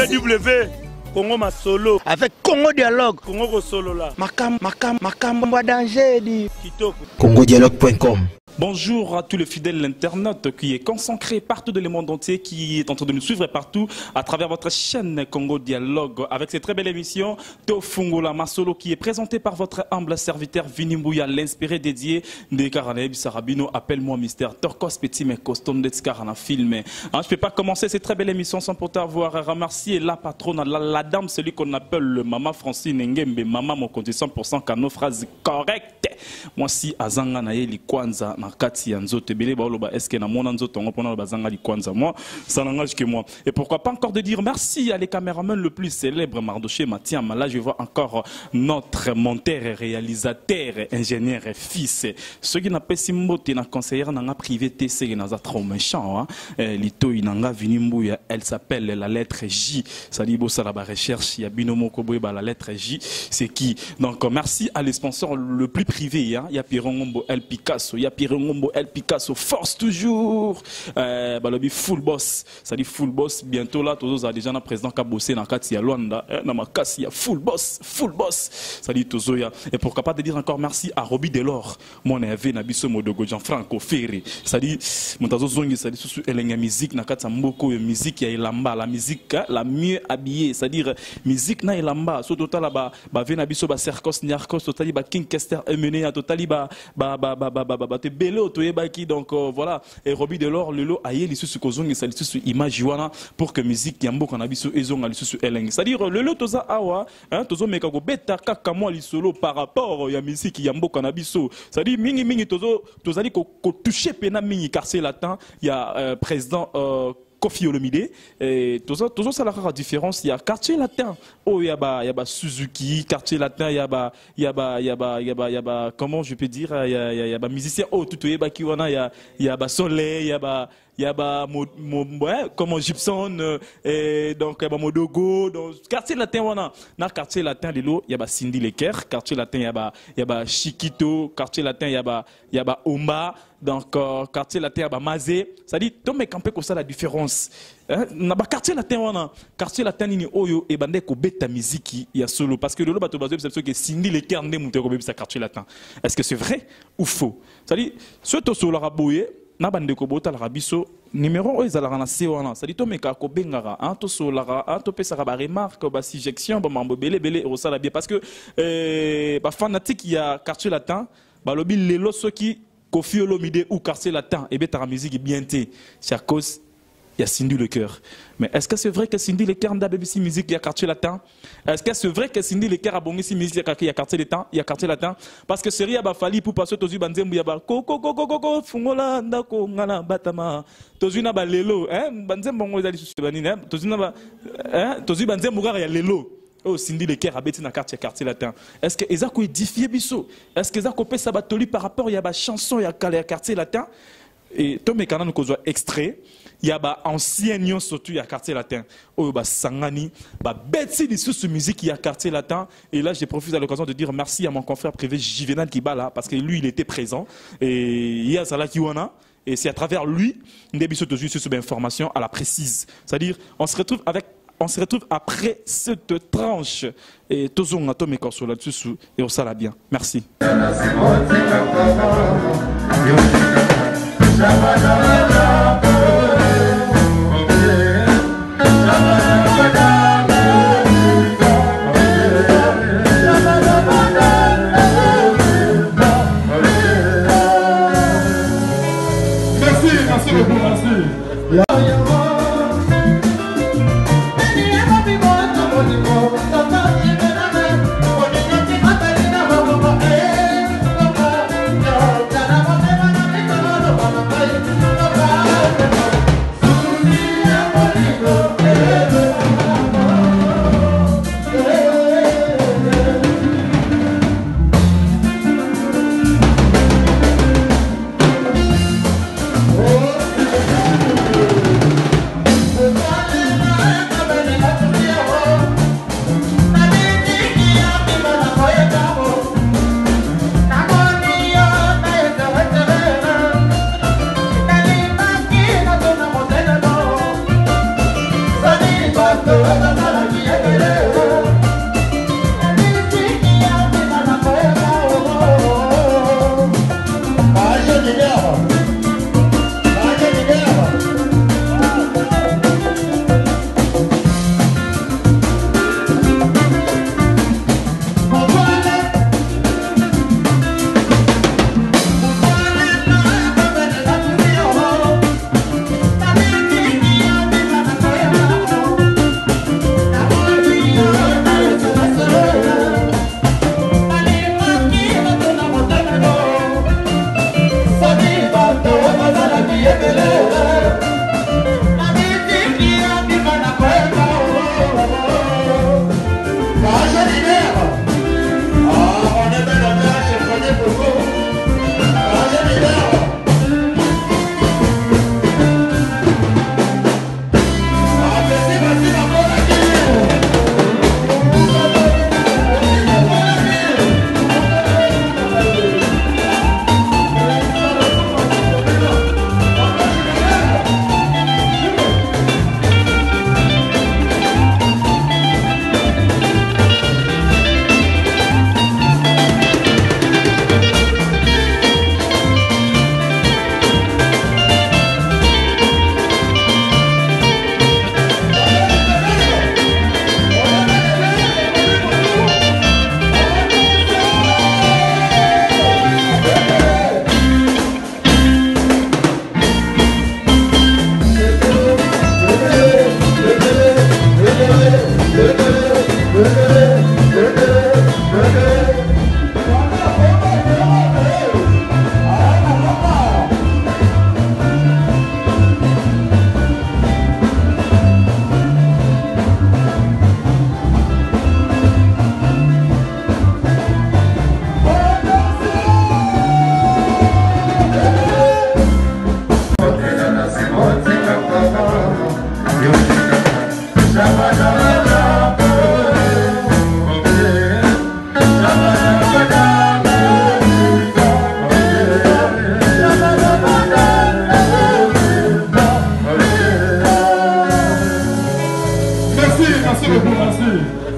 W Congo ma solo avec Congo Dialogue. Congo ko solo là. Makam danger di. Kitoko. congodialogue.com. Bonjour à tous les fidèles internautes qui est consacré partout dans le monde entier, qui est en train de nous suivre partout à travers votre chaîne Congo Dialogue avec cette très belle émission Tofungola Masolo qui est présentée par votre humble serviteur Vini Mbouya, l'inspiré dédié de Karanaïb Sarabino. Appelle-moi Mister Torkos Petit mais costume de Karana film. Je ne peux pas commencer cette très belle émission sans pour avoir remercié la patronne, la dame, celui qu'on appelle le maman Francine Ngembe, maman mon compte 100% nos phrases correctes. Moi si Azanga Naeli Kwanza Kati ya nzoto ebele baoloba eske na mona nzoto ngo pona bazanga li kwanza moi ça n'engage que moi. Et pourquoi pas encore de dire merci à les caméramans le plus célèbre Mardoché Mathiam. Là je vois encore notre monteur et réalisateur ingénieur et fils ceux qui n'a pas si mbote na conseillère na privé TC na za trop méchant lito inanga Vini Mbouya. Elle s'appelle la lettre J, ça dit bo ça la recherche ya binomo ko boy ba la lettre J c'est qui. Donc merci à les sponsors le plus privé hein, ya Pirongombo El Picasso, ya Ngombo El Picasso, force toujours. Balobi full boss, ça dit full boss. Bientôt là, tous les déjà na président qui a bossé dans Katia Luanda, na makasi ya full boss, ça dit tous ya. Et pourquoi pas de dire encore merci à Roby Delors, mon évé na biso modogo Jean-Franco Ferré. Ça dit montazo zongi, ça dit sous elenga musique na Katia Mboko, musique ya Elamba, la musique la mieux habillée, c'est à dire musique na Elamba. So total là ba vena biso ba Serkos Niarkos, total ba King Kester Emené, total ba donc voilà. Et Roby Delors le lot aye li susu kozongi ça li susu image wana pour que musique yambo kana biso ezonga li susu eleng, c'est à dire le lot toza awa hein tozo meka go beta kaka moi li solo par rapport ya musique yambo kana biso, c'est à dire mingi tozali ko toucher pena mingi quartier latin ya président Kofi Olomide et toujours ça la différence. Il y a quartier latin oh il y a Suzuki quartier latin il y a comment je peux dire il y a musicien oh tout y a Soleil il y a comment Gibson et donc il y a Modogo donc quartier latin wana na quartier latin de l'eau il y a Cindy Leker quartier latin il y a Chiquito quartier latin il y a Oma donc quartier latin il y a Mazé, ça dit to me camper comme ça la différence na ba quartier latin wana quartier latin ni oyo e bande ko beta musique ya solo parce que le bato bazo c'est que Cindy Leker ndé monter ko beta quartier latin. Est-ce que c'est vrai ou faux? Ça dit ce to solo raboye na bande ko bota la rabiso numéro ezalaka na se wana ça dit to meka ko bengara hein to solara hein to pesa ba remarque ba suggestion ba mambo belé au sala bien parce que ba fanatique ya quartier latin ba lobi lelo soki Kofi Olomide ou quartier latin et beta musique bien té c'est à cause il y a Cindy Leker. Mais est-ce que c'est vrai que Cindy Leker n'a pas si musique il y a quartier latin? Est-ce que c'est vrai que Cindy Leker a bon si musique il y a quartier latin? Il y a quartier latin parce que c'est rien ba fali pour passer tozu banzembu ya ba ko fungola ndako ngana batama tozu na ba lelo hein banzembu ngo ezali susu banini hein tozu na ba hein tozu banzembu ga ya lelo. Oh, Cindy Leker a bêté dans le quartier latin. Est-ce que Ezako édifié biso? Est-ce que Ezako peut s'abatoli par rapport à la chanson, il y a le quartier latin? Et Tom et Kanan nous extrait. Il y a ba ancien nion surtout il y a quartier latin. Oh ba sangani, ba bêti de sous musique il y a quartier latin. Et là j'ai profité à l'occasion de dire merci à mon confrère privé Jivenal qui bat là parce que lui il était présent. Et il y a Zala Kiwana. Et c'est à travers lui, Ndebiso Tozu sur cette information à la précise. C'est-à-dire on se retrouve après cette tranche et Tozonga Tomé Corso là-dessus et on s'en bien. Merci. Merci beaucoup, merci. Thank you.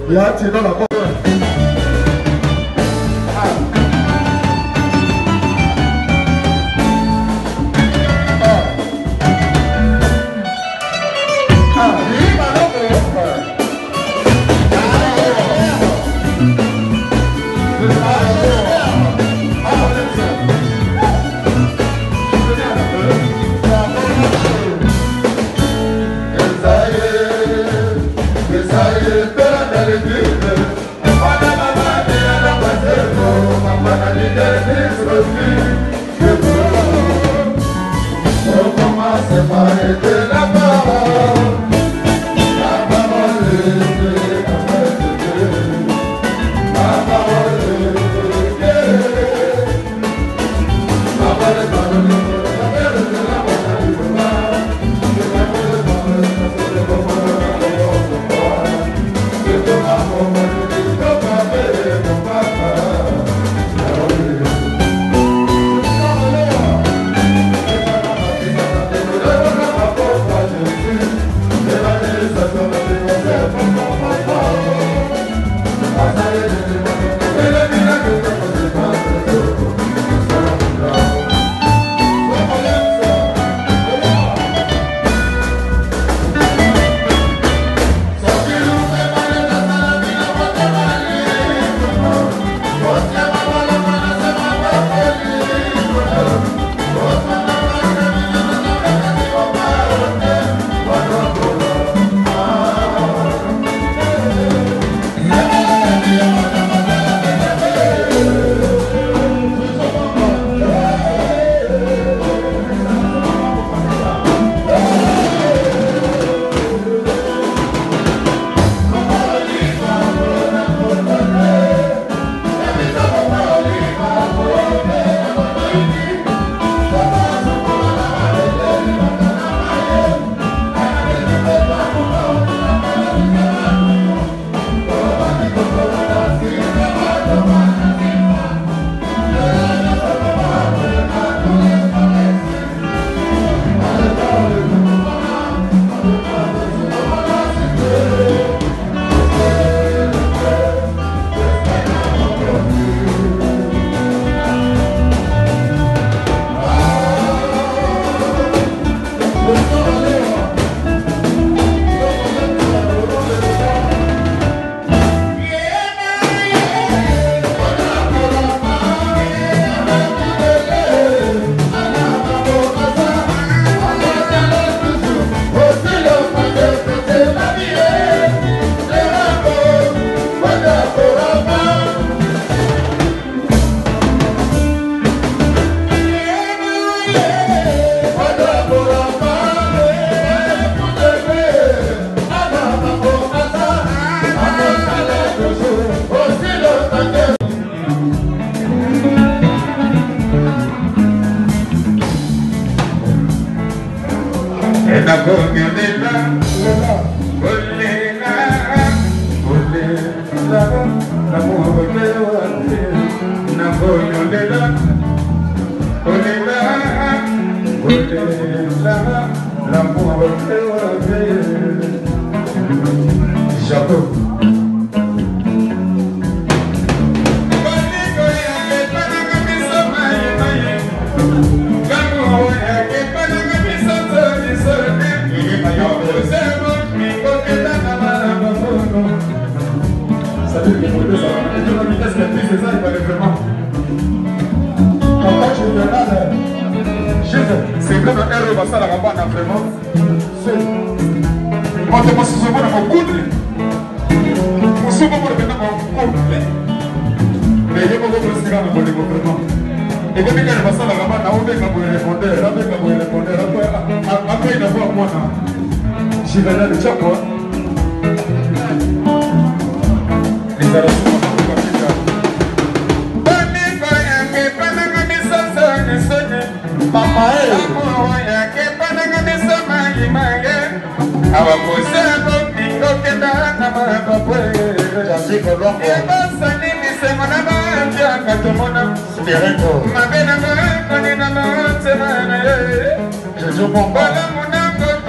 Il y a un dans la porte.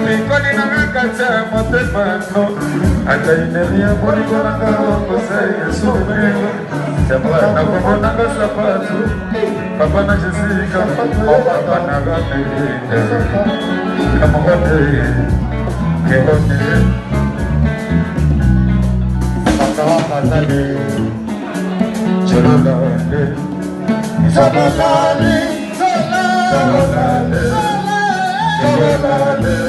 Mikoni na ngakacha motema no Ataineria boni konanga Kosei souvenir Sembla na kumona nga sapatu Papa na Jessica Papa na gane Kamote Kehote Papa Patale Chololale Chololale Chololale Chololale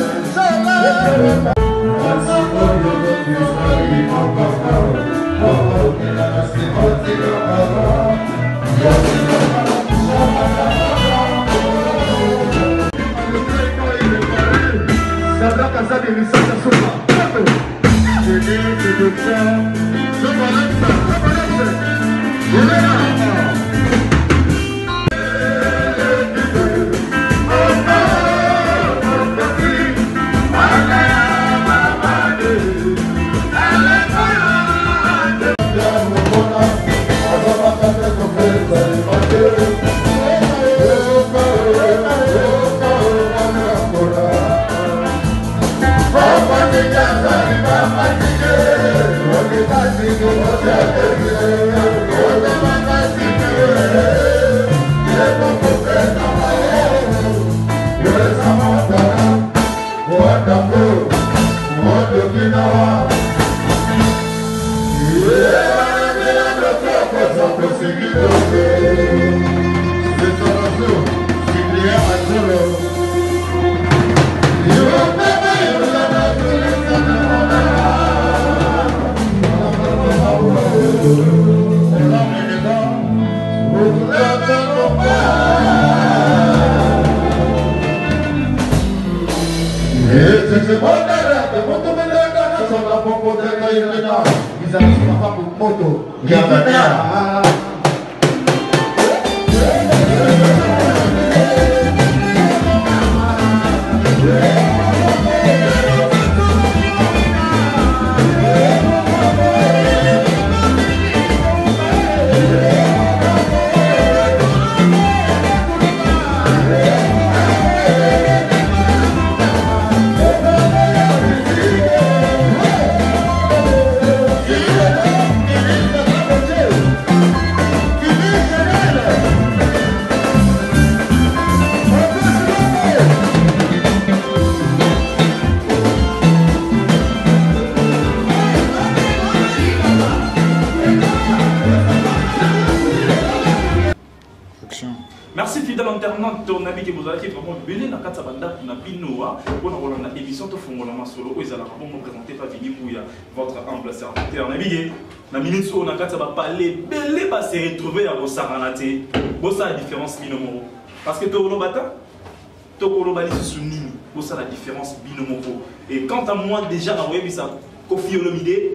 Merci fidèle internaute, ton ami qui vous a vraiment belé dans la banda na binoa pour la émission de Fongola Solo où ils allaient me présenter pas Vini Bouya, votre humble serviteur. Navigué, na minute où on a quatre va parler, belé va se retrouver à Bosaranate. Bossa la différence binomo. Parce que Tokolo Bata, Tokolo Bali sous Nini, Bossa la différence binomo. Et quant à moi déjà dans web ça Kofi Olomide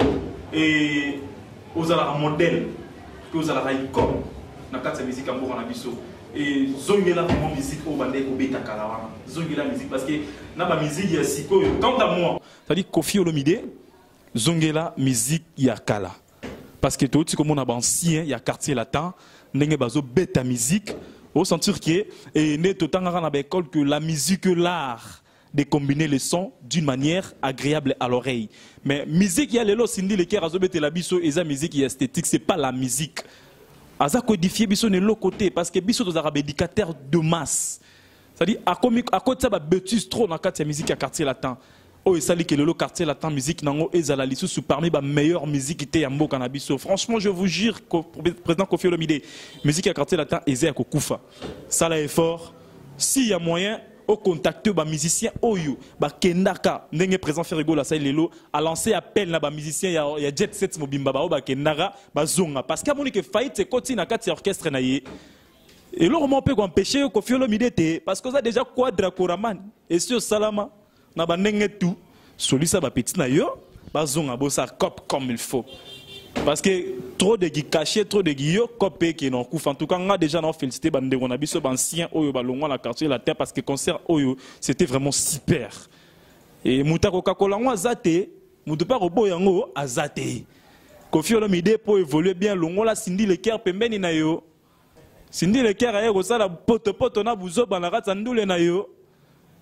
et aux alara modèle, que aux alara icône na quatre musique en Bourana Bisso. Et zongela vraiment musique au bandé ko beta kalawana zongela musique parce que na ba musique ya siko quant à moi ça dit Kofi Olomide zongela musique ya kala parce que tout comme on a ancien ya quartier latin ndenge bazo beta musique au sentir que et né tout tangara na école que la musique l'art de combiner les sons d'une manière agréable à l'oreille mais musique ya lelo sindi le kera zo beta la biso eza musique esthétique c'est pas la musique. Aza codifié biso ne l'autre côté parce que biso dos arabes éducateurs de masse. C'est-à-dire à côté ça ba bêtise trop dans quartier musique à quartier latin. Oh et ça dit que le quartier latin musique nango ezala lisu sous parmi ba meilleure musique était ya mboka na biso. Franchement je vous jure président Kofi Olomide musique à quartier latin ezé ko kufa. Ça là est fort. S'il y a moyen au contacter ba musicien oyo ba kendaka ndenge présent Ferrigo la sai lelo a lancé appel na ba musicien ya jet set mobimba ba ba kendaka ba zonga parce que moni que faillite c'est continue na kati orchestre na ye et là on peut empêcher Kofi Olomide te parce que ça déjà quadra koraman et sur salama na ba ndenge tout solisa ba petit na yo ba zonga bo ça cop comme il faut. Parce que trop de cachés, trop de guillots, copé qui n'ont en tout cas, on a déjà félicité Bandé, on a vu ce ancien Oyo Balongo la quartier la terre parce que le concert Oyo c'était vraiment super. Et Mouta Coca-Cola, on a zaté, Mouta Robo Yango a zaté. Kofi Olomide pour évoluer bien, l'ongo la Cindy le cœur pembeni na yo. Cindy le cœur ailleurs ça la pote na buzo banarat sandoule na yo.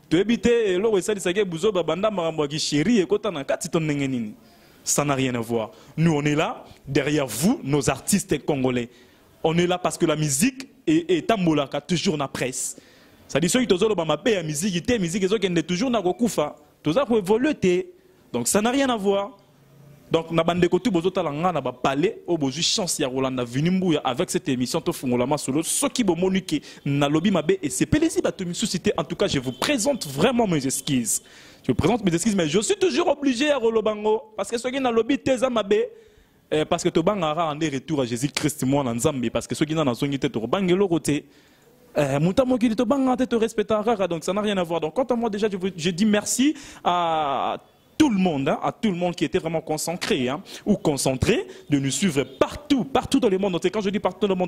Tu habites l'eau et ça, c'est Bouzo, Babanda, Marambouaki, chéri, et Kotana, Katiton Nengenini. Ça n'a rien à voir. Nous, on est là, derrière vous, nos artistes congolais. On est là parce que la musique est tambolaka, toujours dans la presse. Ça dit, ceux qui ont la musique, ils ont toujours dans la koufa. Tout ça pour évoluer. Donc, ça n'a rien à voir. Donc, na bande kotu bozota langa na ba parler au bozu chance ya Rolanda Vinimbuya avec cette émission to fungolama solo ce qui bo monuke na lobby mabe et c'est plaisir ba to susciter. En tout cas, je vous présente vraiment mes excuses. Je vous présente mes excuses mais je suis toujours obligé à Rolobango parce que ceux qui na lobby teza mabe parce que to bangara en retour à Jésus-Christ moi na Nzambe parce que ceux qui na zongi te to bangelo côté Moutamo qui te bangate te respectera donc ça n'a rien à voir. Donc quant à moi déjà je dis merci à tout le monde, hein, à tout le monde qui était vraiment concentré ou concentré de nous suivre partout dans le monde entier. Quand je dis partout dans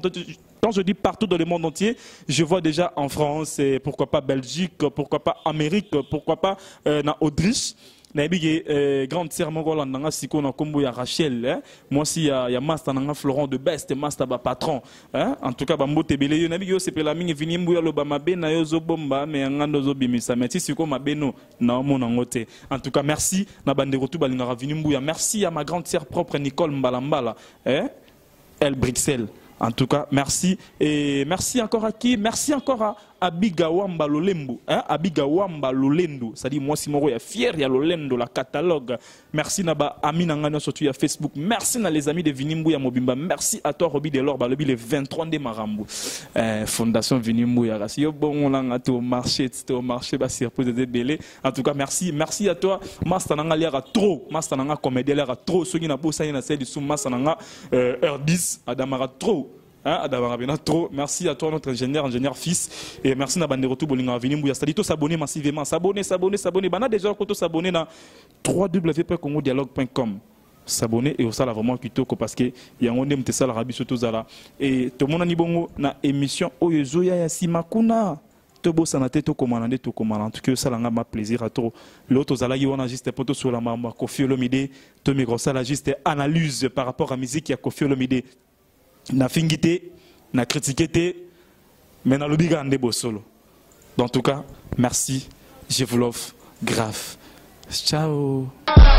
le monde entier, je vois déjà en France, et pourquoi pas Belgique, pourquoi pas Amérique, pourquoi pas en Autriche. Grande sœur Mongola nanga siko na kombo ya Rachel moi aussi il y a Master nanga Florent de Best Master ba patron en tout cas ba mbote belé yo nabi yo sepela mingi vini mbuya loba mabe na yo zo bomba me ngando zo bimisa merci siko mabeno na mona ngote en tout cas merci na bande retour balinga vini mbuya merci à ma grande sœur propre Nicole Mbalambala elle Bruxelles. En tout cas, merci. Et merci encore à qui? Merci encore à Abigawamba Lolembo. Abigawamba Lolendo. C'est-à-dire, moi, si je suis fier, il y a Lolendo, la catalogue. Merci Naba Aminangano, surtout à Facebook. Merci à les amis de Vinimbuya Mobimba. Merci à toi, Roby Delors, le 23 de Marambu. Fondation Vinimbuya. Si bon, on a au marché, c'est pour des belés. En tout cas, merci. Merci à toi. Mastananga l'air trop. Mastananga comédien l'air trop. Ceux qui n'ont pas ça, il y a celle sous Mastananga heure 10. Adamara trop. Trop. Merci à toi, notre ingénieur fils. Et merci à Bande Retour Bolinga Vinimbuya. C'est-à-dire, s'abonner massivement. S'abonner. Bana déjà, quand s'abonner dans www.congodialogue.com. S'abonner et au sala vraiment kitoko parce que il y a un monde ça l'Arabie surtout ça et tout le monde ni bongo na émission Oyozoya ya Simakuna. Tobo sanate to commandé to commandant que ça l'a plaisir à trop. L'autre zala y on a juste poto sur la mama Koffi Olomide. To mi grossa la juste analyse par rapport à musique ya Koffi Olomide. Na fingité, na critiqué, mais na lobby grande beau solo. En tout cas, merci, je vous l'offre grave. Ciao.